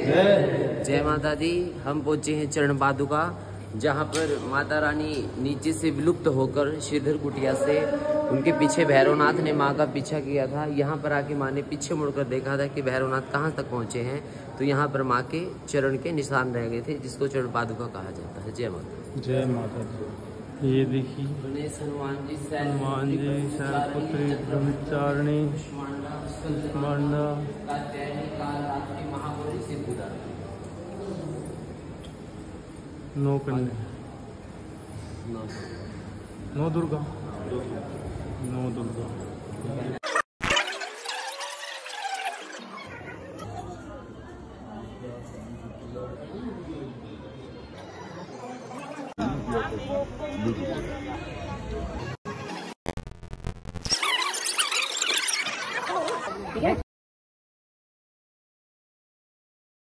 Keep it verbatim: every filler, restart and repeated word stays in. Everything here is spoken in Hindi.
जय माता दी। हम पहुंचे हैं चरण पादुका, जहां पर माता रानी नीचे से विलुप्त होकर श्रीधर कुटिया से उनके पीछे भैरवनाथ ने माँ का पीछा किया था। यहाँ पर आके माँ ने पीछे मुड़कर देखा था कि भैरवनाथ कहाँ तक पहुँचे हैं, तो यहाँ पर माँ के चरण के निशान रह गए थे, जिसको चरण पादुका कहा जाता है। जय माता जय माता दी। ये देखिए हनुमान जी हनुमान जी शैलपुत्री ब्रह्मचारिणी कुष्मांडा नौ कन्या नौ दुर्गा नौ दुर्गा ठीक है।